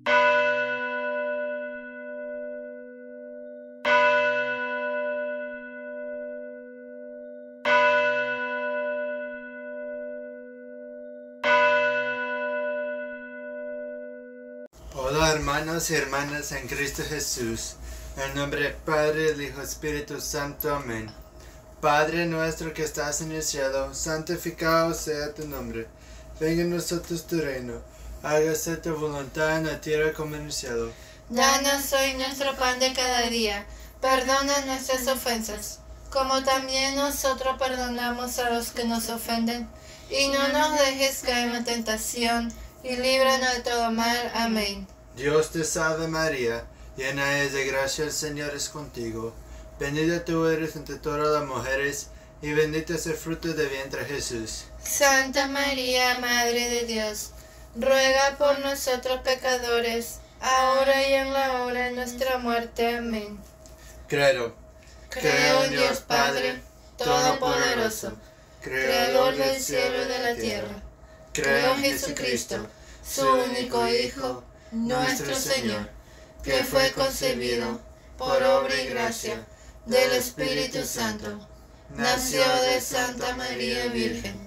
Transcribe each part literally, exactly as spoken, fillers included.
Hola hermanos y hermanas en Cristo Jesús, en nombre del Padre, del Hijo y Espíritu Santo. Amén. Padre nuestro que estás en el cielo, santificado sea tu nombre. Venga a nosotros tu reino, hágase tu voluntad en la tierra como en el cielo. Danos hoy nuestro pan de cada día, perdona nuestras ofensas, como también nosotros perdonamos a los que nos ofenden, y no nos dejes caer en la tentación, y líbranos de todo mal. Amén. Dios te salve María, llena eres de gracia, el Señor es contigo. Bendita tú eres entre todas las mujeres, y bendito es el fruto de tu vientre Jesús. Santa María, Madre de Dios, ruega por nosotros pecadores, ahora y en la hora de nuestra muerte. Amén. Creo. Creo en Dios Padre, Todopoderoso, Creador del cielo y de la tierra. Creo en Jesucristo, su único Hijo, nuestro Señor, que fue concebido por obra y gracia del Espíritu Santo. Nació de Santa María Virgen,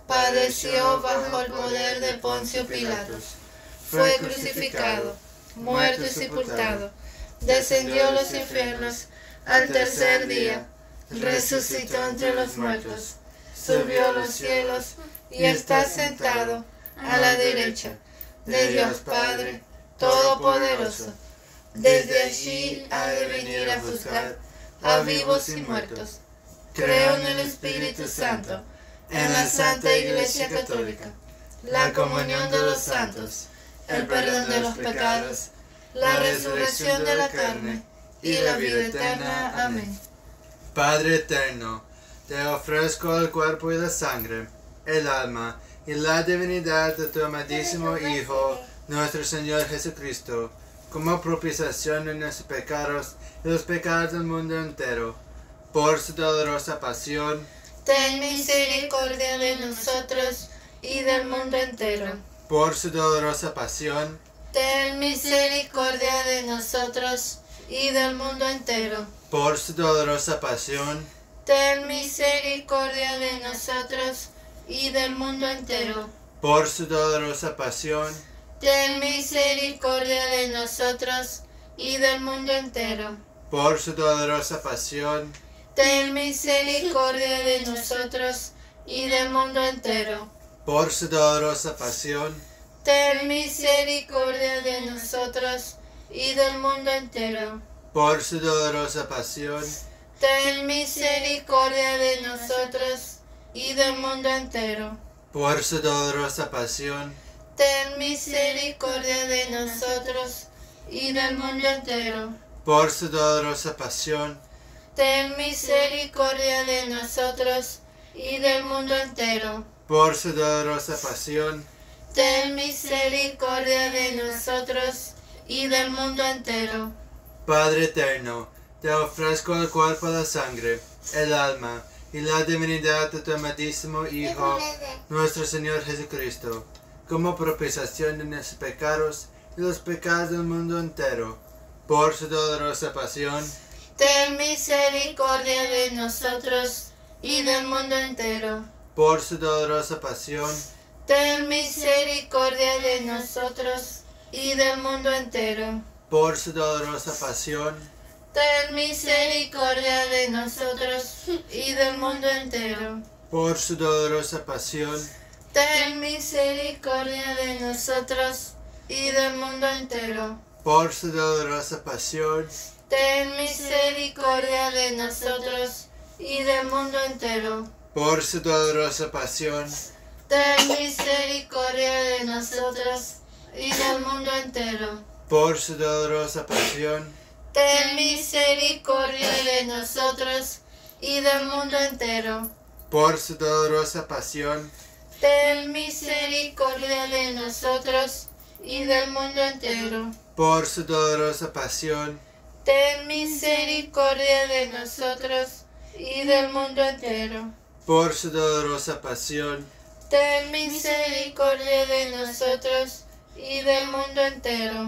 padeció bajo el poder de Poncio Pilatos, fue crucificado, muerto y sepultado, descendió a los infiernos, al tercer día resucitó entre los muertos, subió a los cielos y está sentado a la derecha de Dios Padre Todopoderoso. Desde allí ha de venir a juzgar a vivos y muertos. Creo en el Espíritu Santo, en la Santa Iglesia Católica, la comunión de los santos, el perdón de los pecados, la resurrección de la carne y la vida eterna. Amén. Padre eterno, te ofrezco el cuerpo y la sangre, el alma y la divinidad de tu amadísimo Hijo, nuestro Señor Jesucristo, como propiciación de nuestros pecados y los pecados del mundo entero. Por su dolorosa pasión, ten misericordia de nosotros y del mundo entero. Por su dolorosa pasión, ten misericordia de nosotros y del mundo entero. Por su dolorosa pasión, ten misericordia de nosotros y del mundo entero. Por su dolorosa pasión, ten misericordia de nosotros y del mundo entero. Por su dolorosa pasión, ten misericordia de nosotros y del mundo entero. Por su dolorosa pasión, ten misericordia de nosotros y del mundo entero. Por su dolorosa pasión, ten misericordia de nosotros y del mundo entero. Por su dolorosa pasión, ten misericordia de nosotros y del mundo entero. Por su dolorosa pasión, ten misericordia de nosotros y del mundo entero. Por su dolorosa pasión, ten misericordia de nosotros y del mundo entero. Padre eterno, te ofrezco el cuerpo, la sangre, el alma y la divinidad de tu amadísimo Hijo, nuestro Señor Jesucristo, como propiciación de nuestros pecados y los pecados del mundo entero. Por su dolorosa pasión, ten misericordia de nosotros y del mundo entero. Por su dolorosa pasión, ten misericordia de nosotros y del mundo entero. Por su dolorosa pasión, ten misericordia de nosotros y del mundo entero. Por su dolorosa pasión, ten misericordia de nosotros y del mundo entero. Por su dolorosa pasión, ten misericordia de nosotros y del mundo entero. Por su dolorosa pasión, ten misericordia de nosotros y del mundo entero. Por su dolorosa pasión, ten misericordia de nosotros y del mundo entero. Por su dolorosa pasión, ten misericordia de nosotros y del mundo entero. Por su dolorosa pasión, ten misericordia de nosotros y del mundo entero. Por su dolorosa pasión, ten misericordia de nosotros y del mundo entero.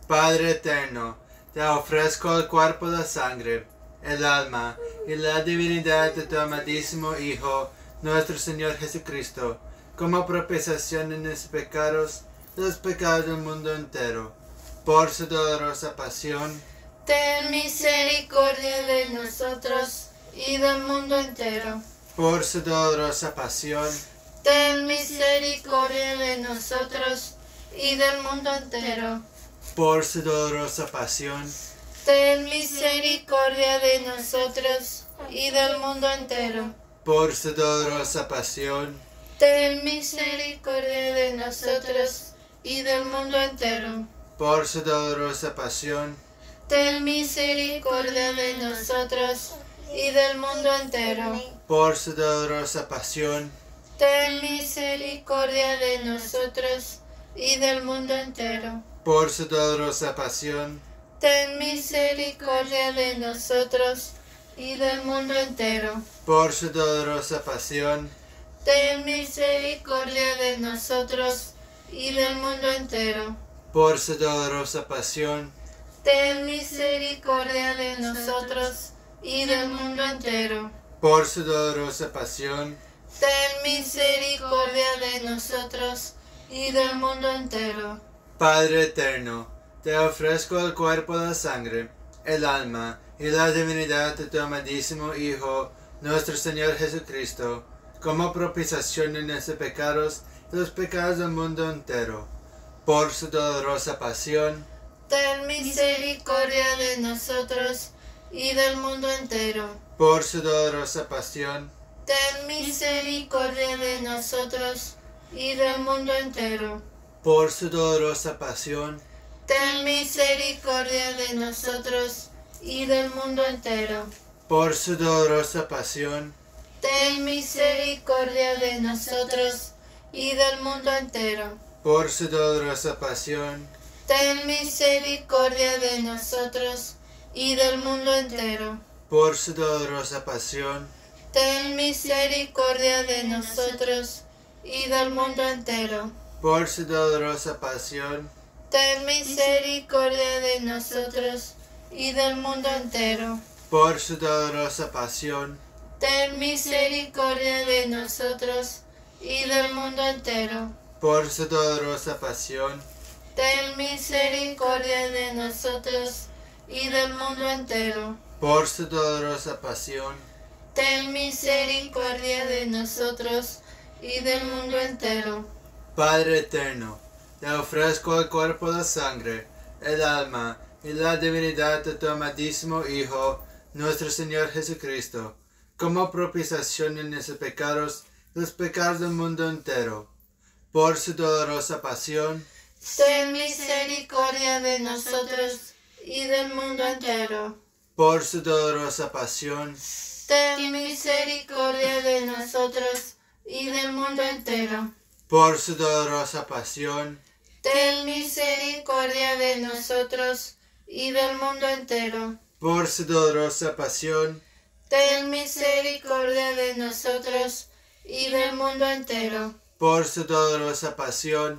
Padre eterno, te ofrezco el cuerpo, la sangre, el alma y la divinidad de tu amadísimo Hijo, nuestro Señor Jesucristo, como propiciación en los pecados, los pecados del mundo entero. Por su dolorosa pasión, ten misericordia de nosotros y del mundo entero. Por su dolorosa pasión, ten misericordia de nosotros y del mundo entero. Por su dolorosa pasión, ten misericordia de nosotros y del mundo entero. Por su dolorosa pasión, ten misericordia de nosotros y del mundo entero. Por su dolorosa pasión, ten misericordia de nosotros y del mundo entero. Por su dolorosa pasión, ten misericordia de nosotros y del mundo entero. Por su dolorosa pasión, ten misericordia de nosotros y del mundo entero. Por su dolorosa pasión, ten misericordia de nosotros y del mundo entero. Por su dolorosa pasión, ten misericordia de nosotros y del mundo entero. Por su dolorosa pasión, ten misericordia de nosotros y del mundo entero. Padre eterno, te ofrezco el cuerpo, la sangre, el alma y la divinidad de tu amadísimo Hijo, nuestro Señor Jesucristo, como propiciación en nuestros pecados y los pecados del mundo entero. Por su dolorosa pasión, ten misericordia de nosotros y del mundo entero. Por su dolorosa pasión, ten misericordia de nosotros y del mundo entero. Por su dolorosa pasión, ten misericordia de nosotros y del mundo entero. Por su dolorosa pasión, ten misericordia de nosotros y del mundo entero. Por su dolorosa pasión, ten misericordia de nosotros y del mundo entero. Por su dolorosa pasión, ten misericordia de nosotros y del mundo entero. Por su dolorosa pasión, ten misericordia de nosotros y del mundo entero. Por su dolorosa pasión, ten misericordia de nosotros y del mundo entero. Por su dolorosa pasión, ten misericordia de nosotros y del mundo entero. Por su dolorosa pasión, ten misericordia de nosotros y del mundo entero. Padre eterno, te ofrezco el cuerpo, la sangre, el alma y la divinidad de tu amadísimo Hijo, nuestro Señor Jesucristo, como propiciación en nuestros pecados y los pecados del mundo entero. Por su dolorosa pasión, ten misericordia de nosotros y del mundo entero. Por su dolorosa pasión, ten misericordia de nosotros y del mundo entero. Por su dolorosa pasión, ten misericordia de nosotros y del mundo entero. Por su dolorosa pasión, ten misericordia de nosotros y del mundo entero. Por su dolorosa pasión,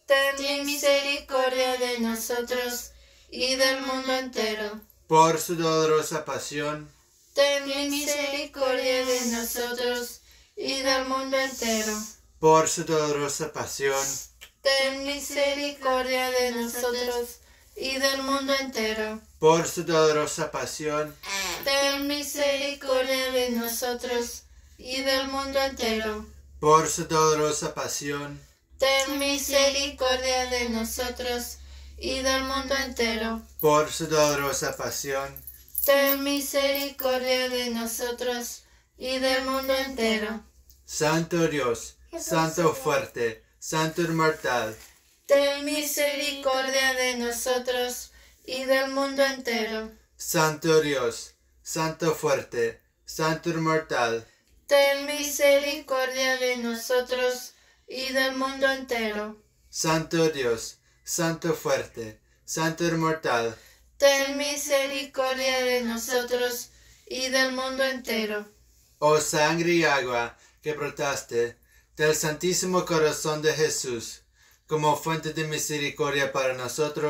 ten misericordia de nosotros y del mundo entero. Por su dolorosa pasión, ten misericordia de nosotros y del mundo entero. Por su dolorosa pasión, ten misericordia de nosotros y del mundo entero. Por su dolorosa pasión, ten misericordia de nosotros y del mundo entero. Por su dolorosa pasión, ten misericordia de nosotros y del mundo entero. Por su dolorosa pasión, ten misericordia de nosotros y del mundo entero. Santo Dios, Santo fuerte, Santo inmortal, ten misericordia de nosotros y del mundo entero. Santo Dios, Santo fuerte, Santo inmortal, ten misericordia de nosotros y del mundo entero. Santo Dios, Santo fuerte, Santo inmortal, ten misericordia de nosotros y del mundo entero. Oh sangre y agua que brotaste del Santísimo Corazón de Jesús, como fuente de misericordia para nosotros,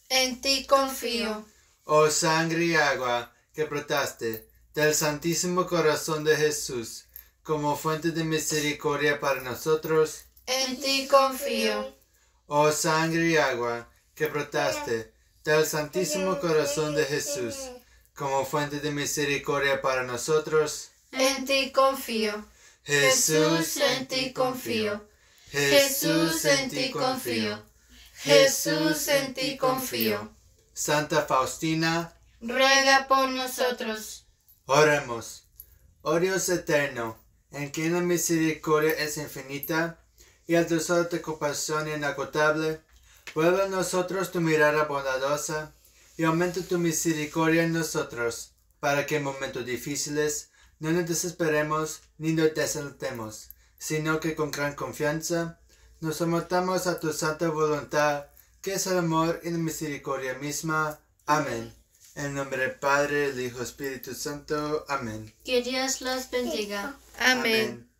En ti confío. Oh sangre y agua que brotaste del Santísimo Corazón de Jesús, como fuente de misericordia para nosotros. En ti confío. Oh sangre y agua que brotaste del Santísimo Corazón de Jesús, como fuente de misericordia para nosotros. En ti confío. Jesús, en ti confío. Jesús, en ti confío. Jesús, en ti confío. Santa Faustina, ruega por nosotros. Oremos. Oh Dios eterno, en quien la misericordia es infinita y el tesoro de compasión inagotable, vuelve a nosotros tu mirada bondadosa y aumenta tu misericordia en nosotros, para que en momentos difíciles no nos desesperemos ni nos desalentemos, sino que con gran confianza nos sometamos a tu santa voluntad, que es el amor y la misericordia misma. Amén. En nombre del Padre, del Hijo y Espíritu Santo. Amén. Que Dios los bendiga. Amén. Amén.